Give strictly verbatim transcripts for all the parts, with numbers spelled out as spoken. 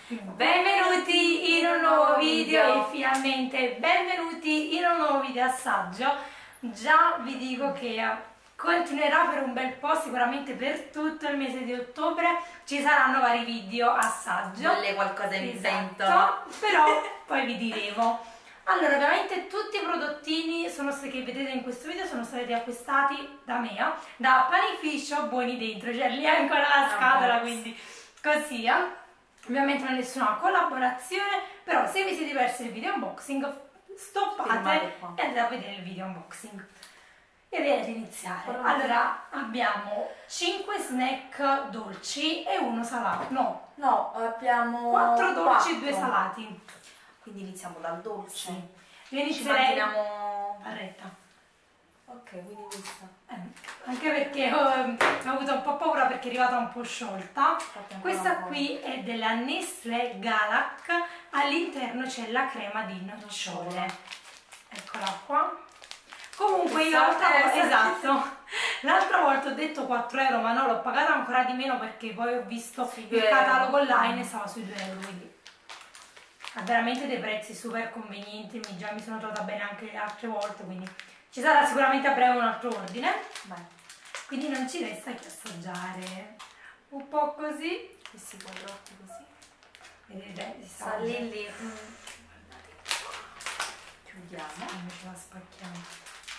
Benvenuti in un nuovo video e finalmente benvenuti in un nuovo video assaggio. Già vi dico che continuerà per un bel po', sicuramente per tutto il mese di ottobre ci saranno vari video assaggio. Volle qualcosa in vento. Esatto, però poi vi diremo. Allora, ovviamente tutti i prodottini sono stati, che vedete in questo video sono stati acquistati da me, da Panificio Buoni Dentro, cioè lì è ancora la scatola, quindi così. Eh. Ovviamente non è nessuna collaborazione, però se vi siete persi il video unboxing stoppate e andate a vedere il video unboxing. E direi di iniziare. Allora abbiamo cinque snack dolci e uno salato. No, no, abbiamo quattro dolci e due salati. Quindi iniziamo dal dolce. Sì. Io inizierei ci manteniamo a retta. Ok, quindi questa. Eh, anche perché ho, ho avuto un po' paura perché è arrivata un po' sciolta. Questa qui è della Nestlé Galac, all'interno c'è la crema di nocciole. Eccola qua. Comunque io l'altra volta, esatto, l'altra volta ho detto quattro euro, ma no, l'ho pagata ancora di meno perché poi ho visto il catalogo online e stava sui due euro, quindi ha veramente dei prezzi super convenienti, già mi sono trovata bene anche le altre volte, quindi ci sarà sicuramente a breve un altro ordine. Vai. Quindi non ci resta che assaggiare un po' così, questi quadrotti così, vedete, si sta lì lì. Mm. Chiudiamo, non ce la spacchiamo.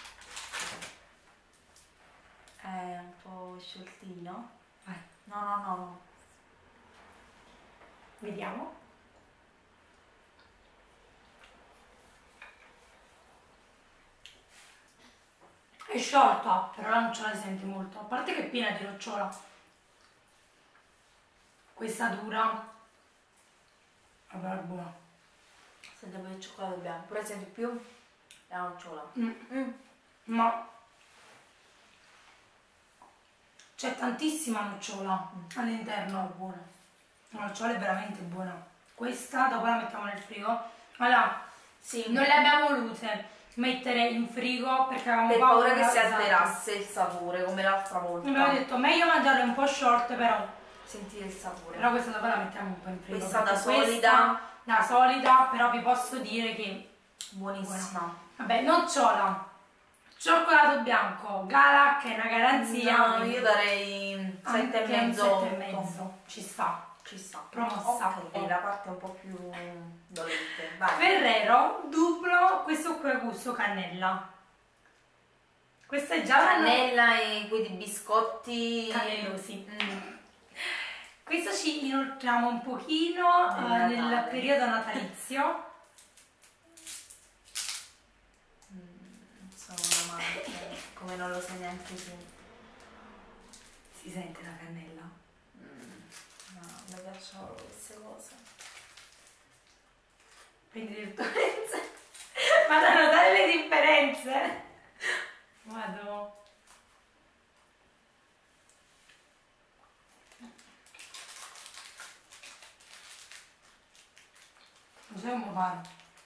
È un po' scioltino. Vai. No, no, no. Vediamo. È sciolta, però la nocciola si sente molto, a parte che è piena di nocciola. Questa dura, vabbè, è buona. Sente poi il cioccolato bianco, però senti più la nocciola. Mm. Mm. Ma c'è tantissima nocciola mm. all'interno, è buona. La nocciola è veramente buona. Questa dopo la mettiamo nel frigo. Allora, sì, non le abbiamo volute mettere in frigo perché avevamo per paura, paura che si alterasse il sapore come l'altra volta. Abbiamo detto meglio mangiarle un po' short, però sentire il sapore. Però questa dopo la mettiamo un po' in frigo. Questa da solida, da solida, però vi posso dire che buonissima. Buona. Vabbè, nocciola, cioccolato bianco, Galac è una garanzia. No, io darei sette e mezzo. Ci sta. Ci sta. Promossa. Ok, la parte un po' più dolente. Vai. Ferrero duplo, questo qui è gusto cannella. Questa è già cannella una... e quei biscotti cannellosi. Mm. Questo ci inoltriamo un pochino uh, nel periodo natalizio. Mm, sono una amante, come non lo sai neanche tu. Si sente la cannella? No, mi piacciono queste cose. Prendi le differenze. Ma da notare le differenze? Vado. Cos'è un fare?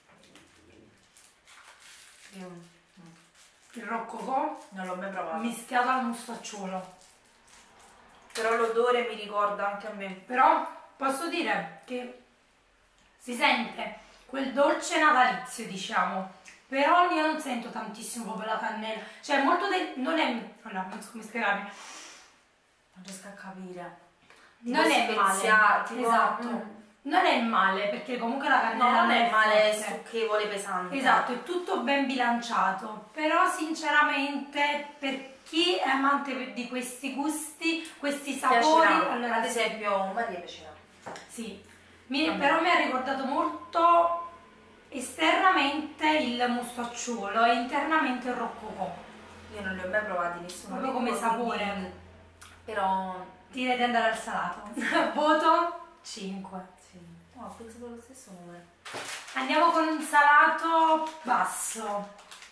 Io il roccocò non l'ho mai provato. Mischiato al mostacciolo. Però l'odore mi ricorda anche a me. Però posso dire che si sente quel dolce natalizio, diciamo. Però io non sento tantissimo proprio la cannella. Cioè molto del... non è... allora, non so come spiegarmi. Non riesco a capire. Non è male. Tipo... Esatto. Mm. Non è male perché comunque la cannella no, non è male, è forte. stucchevole, pesante. Esatto, è tutto ben bilanciato. Però sinceramente per chi è amante di questi gusti, questi sapori, piacerà. allora ad esempio Maria piacerà. Sì, mi, però mi ha ricordato molto esternamente il mostacciolo e internamente il roccocò. Io non li ho mai provati nessuno. Proprio come sapore. Quindi, però direi di andare al salato. Voto cinque. Sì. Oh, ho pensato lo stesso numero. Andiamo con un salato basso.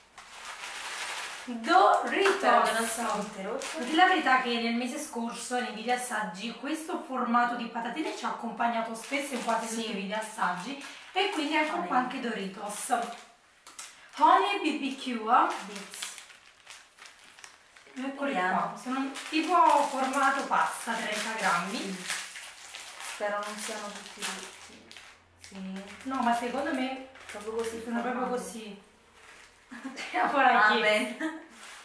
Doritos. Devo dire la verità che nel mese scorso nei video assaggi questo formato di patatine ci ha accompagnato spesso in quasi tutti i video assaggi e quindi ecco qua anche Doritos. Honey B B Q Bits. Eccoli qua, sono tipo formato pasta, trenta grammi. Spero non siano tutti tutti. No, ma secondo me proprio così. sono formato. proprio così. Ora Ah, chi? bene.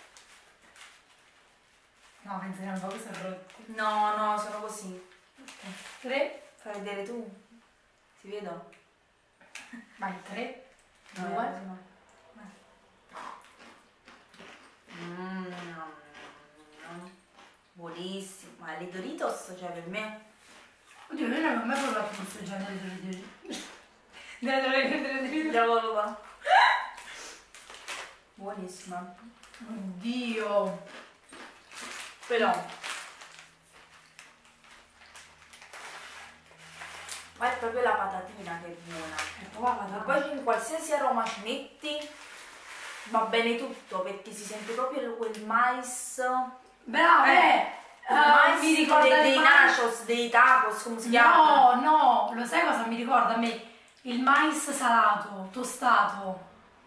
No, penso che non proprio sono rotti. No, no, sono così. Tre. Fai vedere tu. Ti vedo? Vai, tre. No, Due. eh, no. Mm, buonissimo. Ma le Doritos, cioè per me... Oddio, io non avevo mai provato questo genere di Doritos. Già buonissima. Oddio. Però... Ma è proprio la patatina che è buona. È proprio la Ma patata. poi in qualsiasi aroma ci metti va bene tutto perché si sente proprio quel mais. Brava, eh! Il eh, mais mi ricorda dei, il dei mais- nachos, dei tacos, come si chiama? No, no, lo sai cosa mi ricorda a me? Il mais salato, tostato.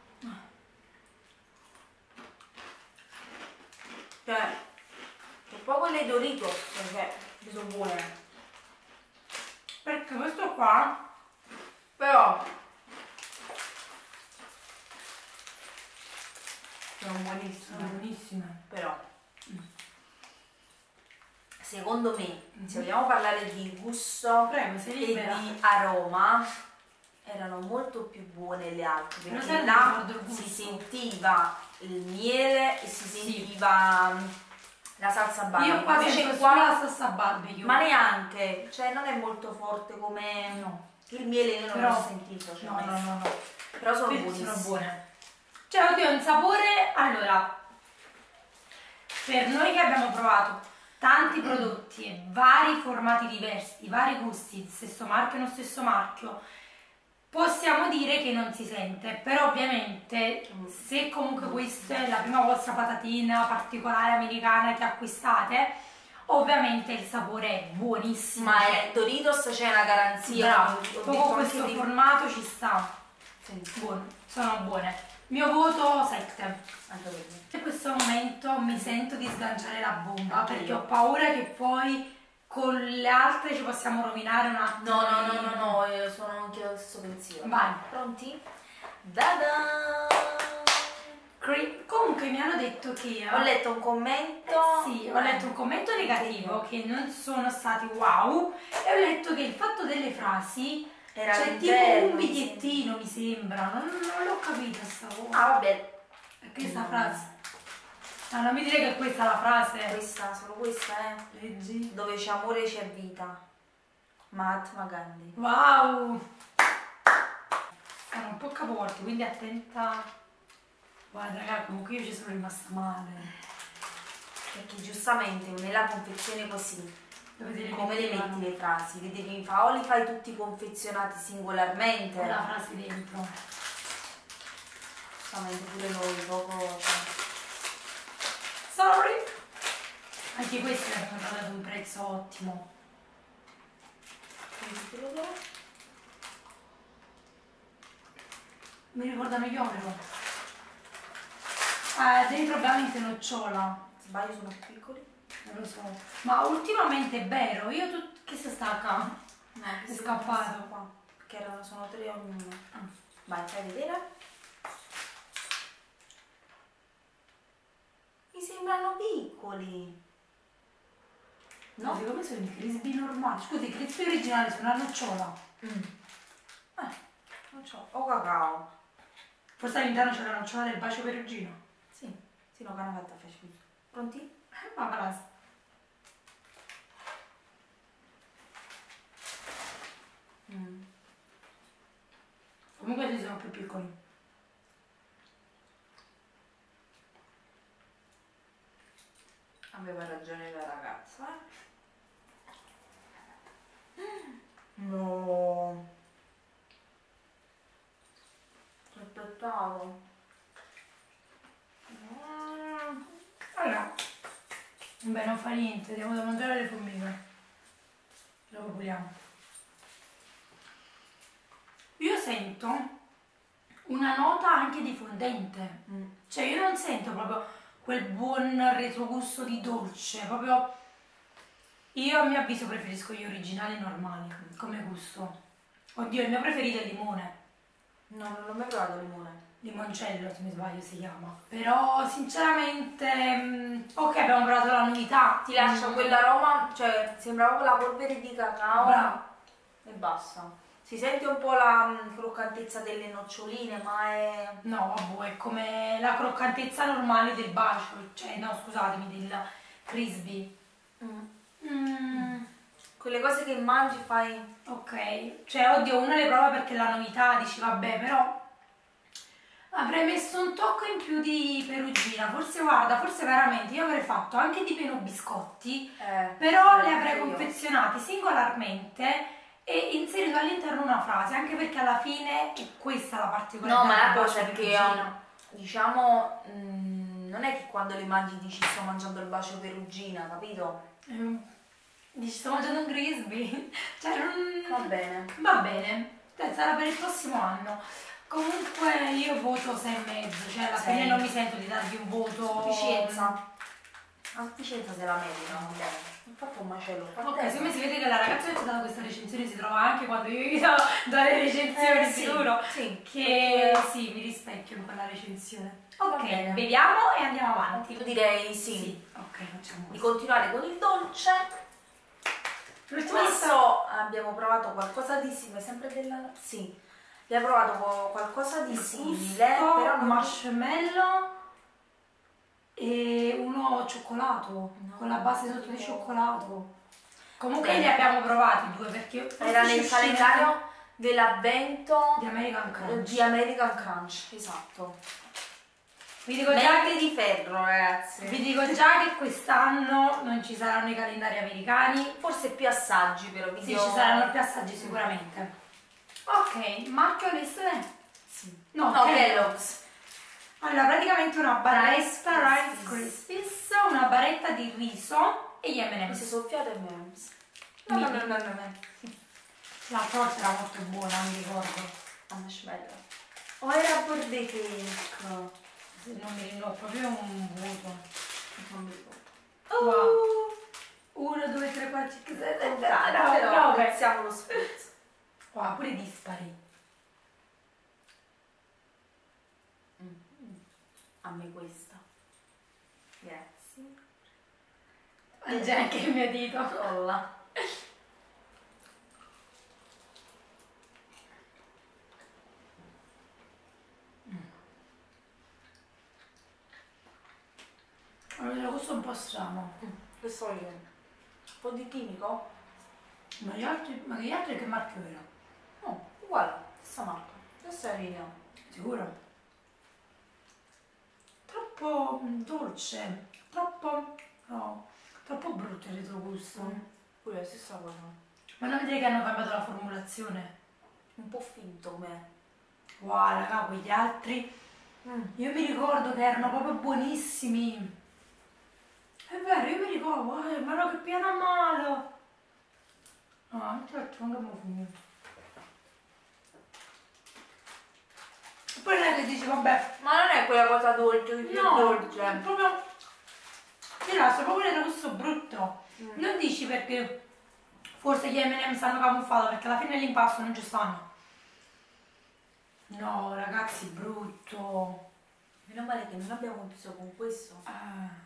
Cioè, c'è proprio le Doritos, cioè, che sono buone. Perché questo qua Però sono buonissime. sono buonissime. Però secondo me, se vogliamo parlare di gusto Prego, sei e libera. di aroma, erano molto più buone le altre, Però perché sai, non là ricordo il gusto. si sentiva il miele e si Sì. sentiva la salsa barbecue. Io qua Invece sento qua- solo la salsa barbecue. ma neanche, cioè non è molto forte come no. il miele, io non Però- l'ho sentito, cioè, No, no, no, no. però sono Queste buonissime. sono buone. Cioè, oddio, un sapore... Allora, per noi che abbiamo provato tanti prodotti e vari formati diversi, vari gusti, stesso marchio, non stesso marchio, possiamo dire che non si sente, però ovviamente se comunque questa è la prima vostra patatina particolare americana che acquistate, ovviamente il sapore è buonissimo. Ma è Doritos, c'è una garanzia. Bravo, ho detto proprio anche questo di- formato ci sta. Sì, Buono, sono buone. Mio voto sette. anche per me. In questo momento mi sento di sganciare la bomba Anche perché io. ho paura che poi con le altre ci possiamo rovinare un attimo. No, no, no, no, no, io sono anche allo stesso pensiero. Vai. Pronti? Da-da! Cre- Comunque mi hanno detto che... Ho letto un commento. Sì, ho letto un commento negativo che non sono stati wow e ho letto che il fatto delle frasi Era c'è tipo all'interno, un bigliettino, mi sembra, non, non l'ho capita sta cosa. Ah, vabbè. Perché sta no. frase? Ah, non mi dire che questa è la frase. Questa, solo questa, eh. Leggi. Dove c'è amore c'è vita. Mahatma Gandhi. Wow! Sono un po' capovolti, quindi attenta. Guarda raga, comunque io ci sono rimasta male. Perché giustamente nella confezione così, Dove te le come le mettevano? metti le frasi? Le devi fare o li fai tutti confezionati singolarmente? Con la frase dentro. Giustamente pure noi, poco... Sorry! Anche queste hanno dato un prezzo ottimo. Mi ricordano gli Oreo. Eh, dentro ovviamente nocciola. Sbaglio, sono piccoli? Non lo so. Ma ultimamente è vero, io tu che si stacca? No, È scappato. qua. Perché erano, sono tre ognuno. Ah. Vai, fai vedere. Mi sembrano piccoli. No, secondo me sono i crispy normali. Scusi, i crispy originali sono a nocciola. Mm. Eh, non so. O cacao. Forse all'interno c'è la nocciola del bacio perugino. Sì, sì, no, che hanno fatto a fare scusa. Pronti? Eh, ma frase. Mm. Comunque questi sono più piccoli. Aveva ragione la ragazza, eh? No. Aspettavo. Mm. Allora, beh, non fa niente, devo da mangiare le formiche. Dopo puliamo. Io sento una nota anche di fondente. Mm. Cioè io non sento proprio quel buon retrogusto di dolce, proprio io a mio avviso preferisco gli originali normali come gusto. Oddio, il mio preferito è il limone. No, non l'ho mai provato il limone. Limoncello, se mi sbaglio si chiama. Però sinceramente, mh, ok, abbiamo provato la novità. Ti lascia Mm. quell'aroma, cioè sembra proprio la polvere di cacao. Bravo. E basta. Si sente un po' la mm, croccantezza delle noccioline, ma è... No, vabbè, è come la croccantezza normale del bacio, cioè no, scusatemi, del frisbee. Mm. Mm, Quelle cose che mangi fai... ok, cioè oddio, uno le prova perché è la novità, dici vabbè, però avrei messo un tocco in più di perugina, forse guarda, forse veramente io avrei fatto anche di meno biscotti, Eh, però sì, li avrei io. confezionati singolarmente e inserito all'interno una frase, anche perché alla fine è questa la particolarità. No, ma la del cosa bacio è di che, perugina. um, diciamo, mm, non è che quando le mangi dici sto mangiando il bacio perugina, capito? Ehm, Dici sto mangiando un Grisby, cioè non... Va bene. Va bene, cioè, sarà per il prossimo anno. Comunque io voto sei e mezzo, cioè alla Sei. fine non mi sento di dargli un voto... Sufficienza. A sufficienza se la merita, va bene. Ho fatto un macello. Ok, secondo me si vede che la ragazza che ci ha dato questa recensione si trova anche quando io gli do, do le recensioni, Eh, sì, sicuro sì. che sì, mi rispecchio in quella recensione. Va Ok, bene. beviamo e andiamo avanti. Io direi sì. Sì, ok, facciamo Di così. continuare con il dolce. L'ultima volta... Questo abbiamo provato qualcosa di simile, sempre della... Sì, abbiamo provato co- qualcosa di simile, gusto, però non... marshmallow e uno cioccolato, No. con la base sotto di cioccolato. Comunque Bene. li abbiamo provati due perché forse Era ci nel usciva calendario dell'avvento di American Crunch. di American Crunch, esatto. Vi dico, già Mente che, di ferro, ragazzi. vi dico già che quest'anno non ci saranno i calendari americani. Forse più assaggi, però Sì, video... ci saranno più assaggi sicuramente. Ok, marchio Nestlé? Sì. No, No, Kellogg's. Kellogg's. Allora, praticamente una barretta Rice Rice Krispies, una barretta di riso e gli M and Queste M's. soffiate e M and M's. No, no, no, no, no, no. La torta era molto buona, mi ricordo. A marshmallow. O era birthday cake? Se non mi ricordo, proprio un voto. Non mi ricordo. Wow. Uno, due, tre, quattro, cinque, sei, sette, Però otto, nove. apprezziamo lo sforzo. Wow, pure dispari. A me questa. Grazie. Mangia anche il mio dito. Olla. Allora, questo è un po' strano. Questo è un po' di chimico? Ma gli altri, ma gli altri che marchio era? No, uguale, stessa marca. Stessa linea. Sicuro? Troppo mm, dolce, troppo, no, troppo brutto il retrogusto. Mm. Pure la stessa cosa. Ma non vedrai che hanno cambiato la formulazione? Un po' finto come. Wow, raga, quegli altri, Mm. io mi ricordo che erano proprio buonissimi. È vero, io mi ricordo, guarda, ma no, che piano a male. Ah, non faccio anche mo' finito. E poi non è che dici, vabbè, Ma non è quella cosa dolce, che più no, è dolce. proprio, ti lascia proprio il gusto brutto. Mm. Non dici perché forse gli M and M's hanno camuffato, perché alla fine l'impasto non ci stanno. No, ragazzi, brutto. Meno male che non abbiamo chiuso con questo. Ah.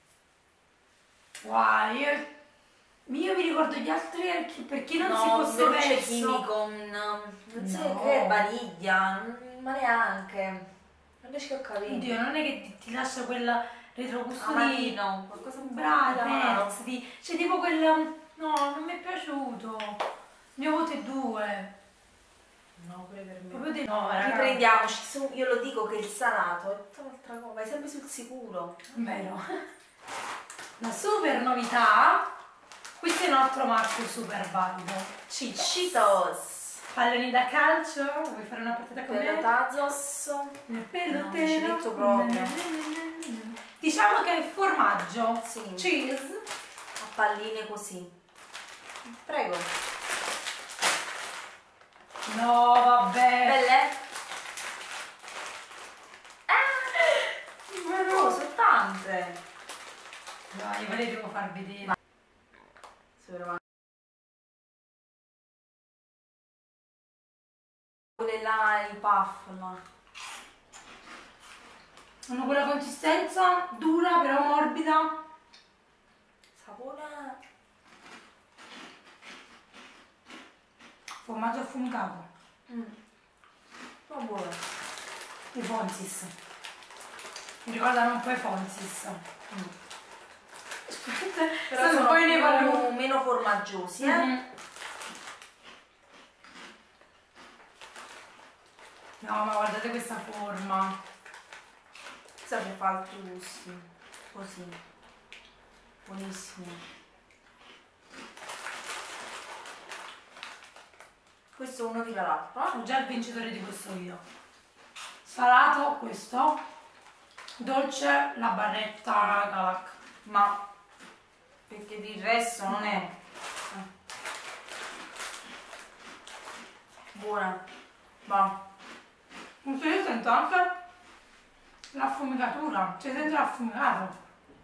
Wow, io, io mi ricordo gli altri perché- per chi non no, si fosse dolce perso. chimico, non, non so No. che è, vaniglia, mm, ma neanche. Non riesco a capire. Oddio, non è che ti, ti lascia quel retrogusto di... Amarino, qualcosa un po' Bravo, di amaro. Pezzi, di... C'è tipo quel... No, non mi è piaciuto. Il mio voto è due. No, pure per me. Proprio di... No, raga. Riprendiamoci, su- io lo dico che il salato è tutta un'altra cosa, vai sempre sul sicuro. Vero. La super novità, questo è un altro marchio super valido. Cheetos. Cheetos. Palloni da calcio, vuoi fare una partita con me? Pelotazos. Nel No, pelotero. ci metto proprio. Diciamo che è formaggio. Sì. Cheese. A palline così. Prego. No, vabbè. Belle? Ma Oh, no. sono tante. Dai, ve le devo far vedere. Se Quelle là, i puff là. Hanno quella consistenza dura però morbida. Sapore... Formaggio affumicato. Mm. Oh, buono. I Fonsis. Mi ricordano un po' i Fonsis. Mm. Però sono poi ne più, parlo. meno formaggiosi, eh? Mm-hmm. No, ma guardate questa forma. Questa che fa altri gusti. Così. Buonissimo. Questo uno tira l'altro. Ho già il vincitore di questo video. Salato questo. Dolce la barretta Galac. Ma perché di il resto non è. Buona. Va. Perché io sento anche l'affumicatura, cioè sento l'affumicato.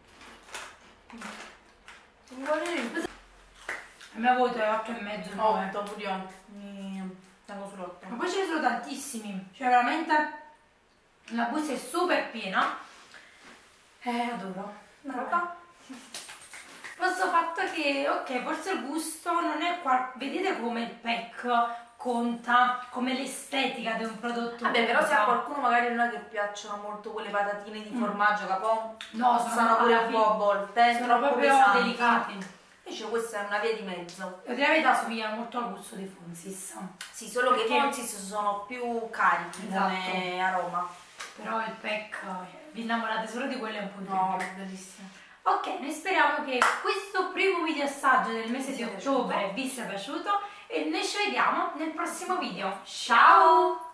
Il mio voto è otto e mezzo, nove. otto pure io. Mi tengo sull'otto. Ma poi ce ne sono tantissimi, cioè veramente la busta è super piena. Eh, adoro. Guarda. Questo fatto che, ok, forse il gusto non è qua, vedete come il pack conta, come l'estetica di un prodotto. Vabbè, però se conta. a qualcuno magari non è che piacciono molto quelle patatine di formaggio, che poi No, sono, sono pure alla un fine- po' a volte, sono troppo proprio pesanti. delicati. Invece questa è una via di mezzo. E la verità somiglia molto al gusto dei Fonsis. Sì, solo che Perché- i Fonsis sono più carichi come aroma. Però il pack, vi innamorate solo di quello e un po' di No, più. è bellissimo. Ok, noi speriamo che questo primo video assaggio del mese di sia ottobre vi sia piaciuto e noi ci vediamo nel prossimo video. Ciao!